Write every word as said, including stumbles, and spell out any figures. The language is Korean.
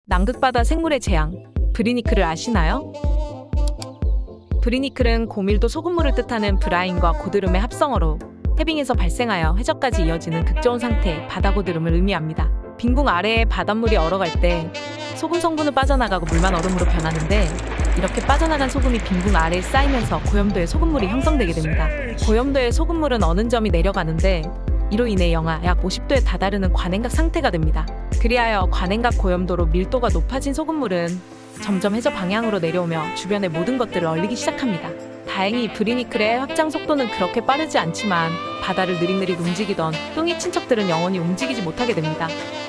남극바다 생물의 재앙, 브리니클을 아시나요? 브리니클은 고밀도 소금물을 뜻하는 브라인과 고드름의 합성어로 해빙에서 발생하여 해저까지 이어지는 극저온 상태의 바다 고드름을 의미합니다. 빙붕 아래에 바닷물이 얼어갈 때 소금 성분은 빠져나가고 물만 얼음으로 변하는데, 이렇게 빠져나간 소금이 빙붕 아래에 쌓이면서 고염도의 소금물이 형성되게 됩니다. 고염도의 소금물은 어는 점이 내려가는데, 이로 인해 영하 약 오십 도에 다다르는 관행각 상태가 됩니다. 그리하여 관행각 고염도로 밀도가 높아진 소금물은 점점 해저 방향으로 내려오며 주변의 모든 것들을 얼리기 시작합니다. 다행히 브리니클의 확장 속도는 그렇게 빠르지 않지만 바다를 느릿느릿 움직이던 뚱이 친척들은 영원히 움직이지 못하게 됩니다.